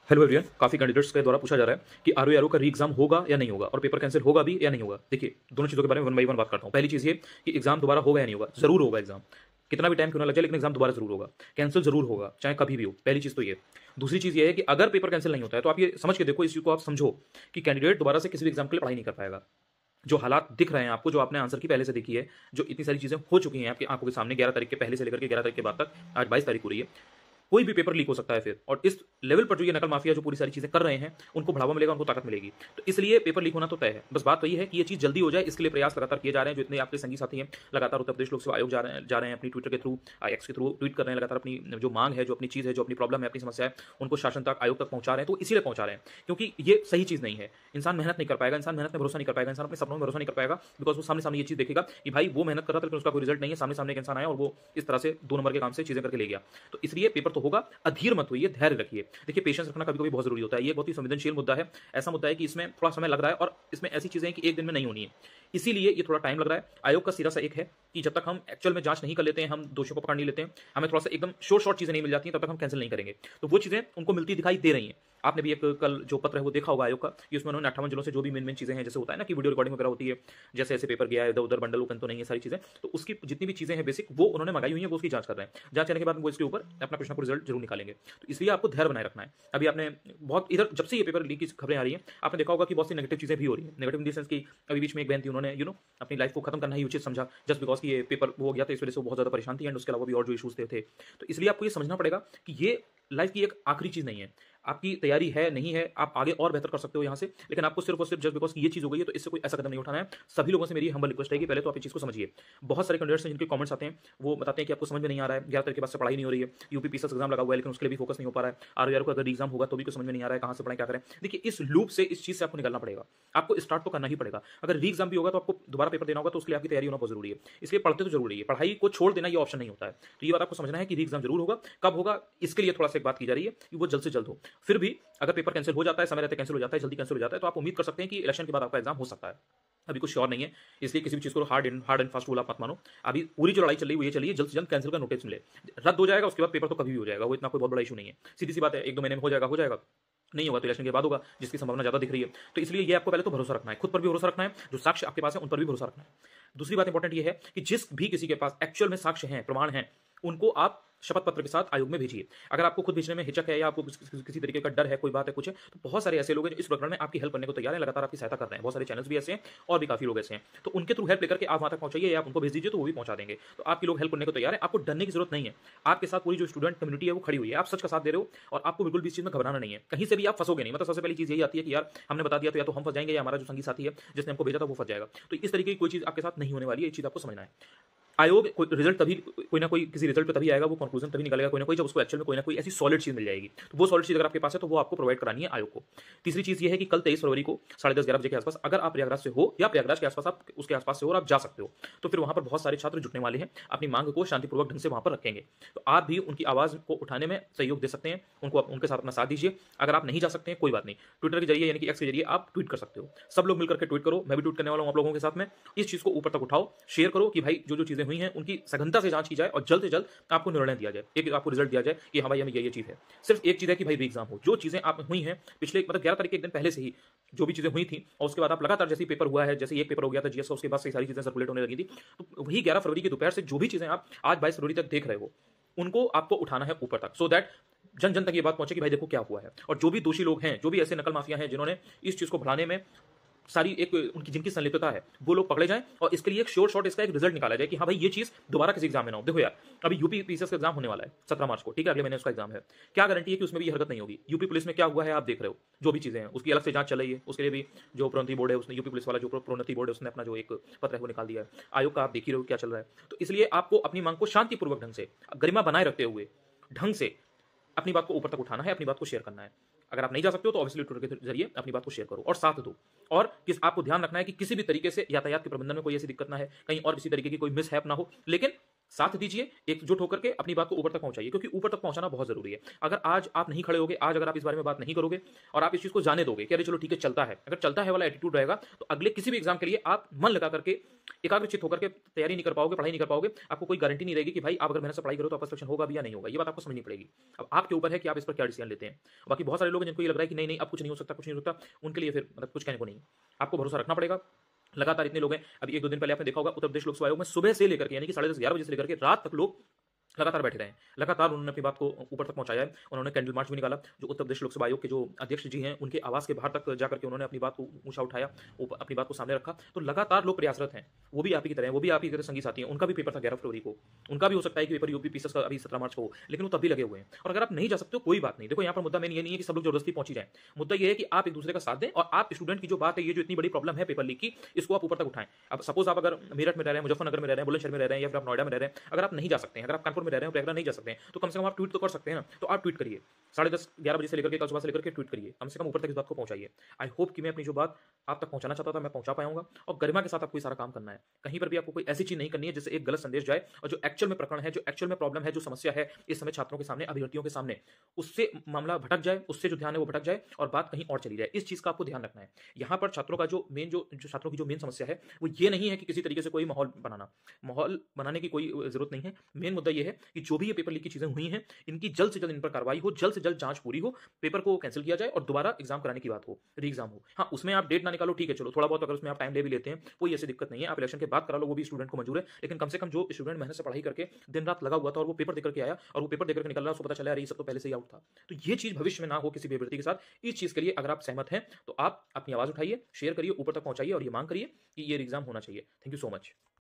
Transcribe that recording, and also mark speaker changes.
Speaker 1: Hello everyone, काफी candidates के द्वारा पूछा जा रहा है कि आरओ का री एग्जाम होगा या नहीं होगा और पेपर कैंसिल होगा भी या नहीं होगा। देखिए, दोनों चीजों के बारे में वन बाई वन बात करता हूं। पहली चीज ये कि एग्जाम दोबारा होगा या नहीं होगा। जरूर होगा एग्जाम, कितना भी टाइम क्यों ना लग जाए, लेकिन एग्जाम दोबारा जरूर होगा। कैंसिल जरूर होगा, चाहे कभी भी हो। पहली चीज तो ये। दूसरी चीज ये है कि अगर पेपर कैंसिल नहीं होता है तो आप ये समझ के देखो, इस चीज को आप समझो कि कैंडिडेट दोबारा से किसी भी एग्जाम के लिए पढ़ाई नहीं कर पाएगा। जो हालात दिख रहे हैं आपको, जो आपने आंसर की पहले से देखी है, जो इतनी सारी चीजें हो चुकी हैं आपकी आंखों के सामने 11 तारीख के पहले से लेकर के 11 तारीख के बाद तक, आज 22 तारीख हो रही है। कोई भी पेपर लीक हो सकता है फिर, और इस लेवल पर जो ये नकल माफिया जो पूरी सारी चीजें कर रहे हैं, उनको बढ़ावा मिलेगा, उनको ताकत मिलेगी। तो इसलिए पेपर लीक होना तो तय है। बस बात वही है कि ये चीज जल्दी हो जाए, इसके लिए प्रयास लगातार किए जा रहे हैं। जो इतने आपके संगी साथी हैं, लगातार उत्तर प्रदेश लोक सेवा आयोग जा रहे हैं अपनी ट्विटर के थ्रू, एक्स के थ्रू ट्वीट कर रहे हैं, लगातार अपनी जो मांग है, जो अपनी चीज है, जो अपनी प्रॉब्लम है, अपनी समस्या है, उनको शासन तक, आयोग तक पहुंचा रहे हैं। तो इसीलिए पहुंचा रहे हैं क्योंकि ये सही चीज नहीं है। इंसान मेहनत नहीं कर पाएगा, इंसान मेहनत में भरोसा नहीं कर पाएगा, इंसान अपने सपनों में भरोसा नहीं कर पाएगा, बिकॉज वो सामने सामने ये चीज देखेगा कि भाई वो मेहनत कर रहा था लेकिन उसका कोई रिजल्ट नहीं है। सामने सामने एक इंसान आया और वो इस तरह से 2 नंबर के काम से चीजें करके ले गया। तो इसलिए पेपर तो होगा, अधीर मत होइए, धैर्य रखिए। देखिए, पेशेंस रखना कभी कभी बहुत जरूरी होता है। ये बहुत ही संवेदनशील मुद्दा है। ऐसा मुद्दा है कि इसमें थोड़ा समय लग रहा है और इसमें ऐसी चीजें हैं कि एक दिन में नहीं होनी है, इसीलिए ये थोड़ा टाइम लग रहा है। आयोग का सिरा सा एक है कि जब तक हम एक्चुअल में जांच नहीं कर लेते हैं, हम दोषियों को पकड़ नहीं लेते हैं, हमें थोड़ा सा एकदम शॉर्ट चीजें नहीं मिल जाती हैं, तब तक हम कैंसिल नहीं करेंगे। तो वो चीजें उनको मिलती दिखाई दे रही हैं। आपने भी एक कल जो पत्र है वो देखा होगा आयोग का, कि उसमें उन्होंने 58 जिलों से जो भी मेन चीजें हैं, जैसे होता है ना कि वीडियो रिकॉर्डिंग वगैरह होती है, जैसे ऐसे पेपर गया है, इधर उधर बंडल ओपन तो नहीं है, सारी चीजें, तो उसकी जितनी भी चीजें हैं बेसिक, वो उन्होंने मंगाई हुई है, वो उसकी जांच कर रहे हैं। जांच करने के बाद वो इसके ऊपर अपना कुछ ना कुछ रिजल्ट जरूर निकालेंगे। तो इसलिए आपको धैर्य बनाए रखना है। अभी आपने बहुत इधर जब से ये पेपर लीक की खबरें आ रही हैं, आपने देखा होगा कि बहुत सी नेगेटिव चीजें भी हो रही है। नेगेटिव इन द सेंस की अभी बीच में एक बहन थी, उन्होंने अपनी लाइफ को खत्म करना ही उचित समझा, जस्ट बिकॉज कि ये पेपर हो गया था, इस वजह से वो बहुत ज्यादा परेशान थी, एंड उसके अलावा भी और जो इशूज थे। तो इसलिए आपको ये समझना पड़ेगा कि ये लाइफ की एक आखिरी चीज नहीं है। आपकी तैयारी है, नहीं है, आप आगे और बेहतर कर सकते हो यहाँ से, लेकिन आपको सिर्फ और सिर्फ जस्ट बिकॉज ये चीज हो गई है तो इससे कोई ऐसा कदम नहीं उठाना है। सभी लोगों से मेरी हम्बल रिक्वेस्ट है कि पहले तो आप इस चीज को समझिए। बहुत सारे कैंडिडेट्स हैं जिनके कमेंट्स आते हैं, वो बताते हैं कि आपको समझ में नहीं आ रहा है, 11 तारीख के बाद से पढ़ाई नहीं हो रही है, यूपी पीसीएस एग्जाम लगा हुआ है लेकिन उसके लिए भी फोकस नहीं हो पा रहा है, आरओ का अगर एग्जाम होगा तो भी कुछ समझ में नहीं आ रहा है, कहां से पढ़ाई, क्या करें। देखिए, इस लूप से, इस चीज से आपको निकलना पड़ेगा। आपको स्टार्ट तो करना ही पड़ेगा। अगर री एग्जाम भी होगा तो आपको दोबारा पेपर देना होगा, तो उसके लिए आपकी तैयारी होना बहुत जरूरी है। इसलिए पढ़ते तो जरूरी है, पढ़ाई को छोड़ देना ये ऑप्शन नहीं होता है। तो ये बात आपको समझना है कि री एग्जाम जरूर होगा। कब होगा, इसके लिए थोड़ा सा एक बात की जा रही है कि वो जल्द से जल्द हो। फिर भी अगर पेपर कैंसिल हो जाता है, समय रहते कैंसिल हो जाता है, जल्दी कैंसिल हो जाता है, तो आप उम्मीद कर सकते हैं कि इलेक्शन के बाद आपका एग्जाम हो सकता है। अभी कुछ श्योर नहीं है, इसलिए किसी भी चीज को हार्ड एंड फास्ट रूल आप मत मानो। अभी पूरी जो लड़ाई चल रही है वो ये चलिए, जल्द से जल्द कैंसिल का नोटिस मिले, रद्द हो जाएगा, उसके बाद पेपर तो कभी भी हो जाएगा, वो इतना कोई बहुत बड़ा इशू नहीं है। सीधी सी बात है, 1-2 महीने में हो जाएगा, हो जाएगा। नहीं होगा तो इलेक्शन के बाद होगा, जिसकी संभावना ज्यादा दिख रही है। तो इसलिए ये आपको पहले तो भरोसा रखना है, खुद पर भी भरोसा रखना है, जो साक्ष्य आपके पास है उन पर भी भरोसा रखना है। दूसरी बात इंपॉर्टेंट ये है कि जिस भी किसी के पास एक्चुअल में साक्ष्य हैं, प्रमाण हैं, उनको आप शपथ पत्र के साथ आयोग में भेजिए। अगर आपको खुद भेजने में हिचक है या आपको किसी तरीके का डर है, कोई बात है, कुछ है, तो बहुत सारे ऐसे लोग हैं जो इस प्रकरण में आपकी हेल्प करने को तैयार हैं, लगातार आपकी सहायता कर रहे हैं। बहुत सारे चैनल्स भी ऐसे हैं और भी काफी लोग ऐसे हैं, तो उनके थ्रू हेल्प लेकर के आप वहां तक पहुंचाइए या आप उनको भेज दीजिए, तो वो भी पहुंचा देंगे। तो आपकी लोग हेल्प करने को तैयार है, आपको डरने की जरूरत नहीं है। आपके साथ पूरी जो स्टूडेंट कम्युनिटी है वो खड़ी हुई है, आप सच का साथ दे रहे हो और आपको बिल्कुल भी इस चीज में घबराना नहीं है। कहीं से भी आप फंसोगे नहीं। मतलब सबसे पहली चीज यही आती है कि यार हमने बता दिया तो या तो हम फंस जाएंगे या हमारा जो संगी साथी है जिसने हमको भेजा था वो फंस जाएगा। तो इस तरीके की कोई चीज आपके साथ नहीं होने वाली है, ये चीज आपको समझना है। आयोग कोई रिजल्ट तभी, कोई ना कोई किसी रिजल्ट पे तभी आएगा, वो कंक्लूजन तभी निकलेगा कोई ना कोई, जब उसको एक्चुअल में कोई ना कोई ऐसी सॉलिड चीज मिल जाएगी। तो वो सॉलिड चीज अगर आपके पास है तो वो आपको प्रोवाइड करानी है आयोग को। तीसरी चीज ये है कि कल 23 फरवरी को 10:30-11 बजे के आसपास अगर आप प्रयागराज से हो या प्रयागराज के आसपास, आप उसके आसपास से हो और आप जा सकते हो, तो फिर वहां पर बहुत सारे छात्र जुटने वाले हैं, अपनी मांग को शांतिपूर्वक ढंग से वहां पर रखेंगे। तो आप भी उनकी आवाज को उठाने में सहयोग दे सकते हैं, उनको उनके साथ अपना साथ दीजिए। अगर आप नहीं जा सकते हैं कोई बात नहीं, ट्विटर के जरिए यानी कि एक्स के जरिए आप ट्वीट कर सकते हो। सब लोग मिलकर के ट्वीट करो, मैं भी ट्वीट करने वाला हूं आप लोगों के साथ में। इस चीज को ऊपर तक उठाओ, शेयर करो कि भाई जो चीजें हुई हैं उनकी सघनता से जांच की जाए और जल्द से जल्द आपको निर्णय दिया जाए, एक आपको रिजल्ट दिया जाए कि हाँ भाई हमें ये चीज है। सिर्फ एक चीज है कि भाई एग्जाम हो। जो चीजें आप हुई हैं पिछले 11 तारीख के एक दिन पहले से ही जो भी चीजें हुई थी, और उसके बाद आप लगातार जैसे पेपर हुआ है, जैसे एक पेपर हो गया था जीएस, उसके बाद से सारी चीजें सर्कुलेट होने लगी थी, तो वही 11 फरवरी की दोपहर से जो भी चीजें आप आज 22 फरवरी तक देख रहे हो, उनको आपको उठाना है ऊपर तक, सो दैट जन जन तक ये बात पहुंचे कि भाई देखो क्या हुआ है। और जो भी दोषी लोग हैं, जो भी ऐसे नकल माफिया हैं जिन्होंने इस चीज को बढ़ाने में सारी एक उनकी जिनकी संलिप्तता है, वो लोग पकड़े जाएं और इसके लिए एक शॉर्ट इसका एक रिजल्ट निकाला जाए कि हाँ भाई ये चीज दोबारा किसी एग्जाम में ना हो। देखो यार, अभी यूपी पीसीएस का एग्जाम होने वाला है 17 मार्च को, ठीक है, अगले महीने उसका एग्जाम है। क्या गारंटी है कि उसमें भी ये हरकत नहीं होगी? यूपी पुलिस में क्या हुआ है आप देख रहे हो, जो भी चीजें हैं उसकी अलग से जांच चल रही है। उसके लिए भी जो प्रोन्नति बोर्ड है, उसने यूपी पुलिस वाला जो प्रोन्नति बोर्ड है उसने अपना जो एक पत्र है वो निकाल दिया है। आयोग का आप देख ही रहे हो क्या चल रहा है। तो इसलिए आपको अपनी मांग को शांतिपूर्वक ढंग से, गरिमा बनाए रखते हुए ढंग से अपनी बात को ऊपर तक उठाना है, अपनी बात को शेयर करना है। अगर आप नहीं जा सकते हो तो ऑब्वियसली ट्विटर के जरिए अपनी बात को शेयर करो और साथ दो। और आपको ध्यान रखना है कि किसी भी तरीके से यातायात के प्रबंधन में कोई ऐसी दिक्कत ना है, कहीं और किसी तरीके की कोई मिसहैप ना हो, लेकिन साथ दीजिए, एकजुट होकर के अपनी बात को ऊपर तक पहुंचाइए, क्योंकि ऊपर तक पहुंचाना बहुत जरूरी है। अगर आज आप नहीं खड़े होगे, आज अगर आप इस बारे में बात नहीं करोगे और आप इस चीज को जाने दोगे कि अरे चलो ठीक है चलता है, अगर चलता है वाला एटीट्यूड रहेगा तो अगले किसी भी एग्जाम के लिए आप मन लगा करके एकाग्रचित होकर के तैयारी नहीं कर पाओगे, पढ़ाई नहीं कर पाओगे। आपको कोई गारंटी नहीं रहेगी कि भाई आप अगर मेहनत से पढ़ाई करो तो आपका सिलेक्शन होगा भी या नहीं होगा। ये बात आपको समझनी पड़ेगी। अब आपके ऊपर है कि आप इस पर क्या डिसीजन लेते हैं। बाकी बहुत सारे लोग हैं जिनको ये लग रहा है कि नहीं नहीं अब कुछ नहीं हो सकता, कुछ नहीं हो सकता, उनके लिए फिर मतलब कुछ कहने को नहीं। आपको भरोसा रखना पड़ेगा। लगातार इतने लोग हैं, अभी 1-2 दिन पहले आपने देखा होगा उत्तर प्रदेश लोक सेवा आयोग में सुबह से लेकर के यानी कि 10:30-11 बजे से लेकर के रात तक लोग लगातार बैठे रहे हैं। लगातार उन्होंने अपनी बात को ऊपर तक पहुंचाया है। उन्होंने कैंडल मार्च भी निकाला। जो उत्तर प्रदेश लोक सेवा आयोग के जो अध्यक्ष जी हैं, उनके आवास के बाहर तक जाकर के उन्होंने अपनी बात को ऊंचा उठाया, अपनी बात को सामने रखा। तो लगातार लोग प्रयासरत हैं। वो भी आप ही की तरह हैं, वो भी आप ही की तरह संगी साथी हैं। उनका भी पेपर था 11 फरवरी को। उनका भी हो सकता है कि पेपर यूपी पीसीएस का अभी 17 मार्च को हो, लेकिन वो तब भी लगे हुए हैं। और अगर आप नहीं जा सकते हो कोई बात नहीं। देखो यहाँ पर मुद्दा मेन ये नहीं है कि सब लोग जबरदस्ती पहुंची जाए। मुद्दा ये है कि आप एक दूसरे का साथ दें और आप स्टूडेंट की जो बात है, ये जो इतनी बड़ी प्रॉब्लम है पेपर लीक की, इसको आप ऊपर तक उठाएं। अब सपोज आप अगर मेरठ में रह रहे हैं, मुजफ्फरनगर में रह रहे हैं, बुलंदशहर में रह रहे हैं या फिर आप नोएडा में रह रहे हैं, अगर आप नहीं जा सकते हैं, अगर आप कानपुर में रह रहे हैं, प्रयागराज नहीं जा सकते हैं, तो कम से कम आप ट्वीट तो कर सकते हैं ना। तो आप ट्वीट करिए 10:30-11 बजे से लेकर के कल सुबह से लेकर के ट्वीट करिए, कम से कम ऊपर तक इस बात को पहुंचाइए। आई होप कि मैं अपनी जो बात आप तक पहुंचाना चाहता था मैं पहुंचा पाऊंगा और गरिमा के साथ आपको ये सारा काम करना है। कहीं पर भी आपको कोई ऐसी चीज नहीं करनी है जिससे एक गलत संदेश जाए और जो एक्चुअल में प्रकरण है, जो एक्चुअल में प्रॉब्लम है, जो समस्या है इस समय छात्रों के सामने, अभ्यर्थियों के सामने, उससे मामला भटक जाए, उससे जो ध्यान है वो भटक जाए और बात कहीं और चली जाए। इस चीज का आपको ध्यान रखना है। यहाँ पर छात्रों का जो छात्रों की जो मेन समस्या है वो ये नहीं है कि किसी तरीके से कोई माहौल बनाने की कोई जरूरत नहीं है। मेन मुद्दा ये है कि जो भी ये पेपर लीक की चीजें हुई हैं, इनकी जल्द से जल्द इन पर कार्रवाई हो, जल्द से जल्द जांच पूरी हो, पेपर को कैंसिल किया जाए और दोबारा एग्जाम कराने की बात हो, री एग्जाम हो। हाँ, उसमें आप डेट ना निकालो, ठीक है, चलो थोड़ा बहुत अगर उसमें आप टाइम ले भी लेते हैं, कोई ऐसी दिक्कत नहीं है। आप इलेक्शन के बाद करा लो, वो भी स्टूडेंट को मंजूर है। लेकिन कम से कम जो स्टूडेंट मेहनत से पढ़ाई करके दिन रात लगा हुआ था और वो पेपर देकर के आया और वो पेपर देकर के निकल रहा, उसको पता चला यार ये सब तो पहले से ही आउट था। तो ये चीज भविष्य में ना हो किसी भी अभ्यर्थी के साथ। इस चीज के लिए अगर आप सहमत हैं तो आप अपनी आवाज उठाइए, शेयर करिए, ऊपर तक पहुंचाइए और ये मांग करिए कि ये एग्जाम होना चाहिए। Thank you so much.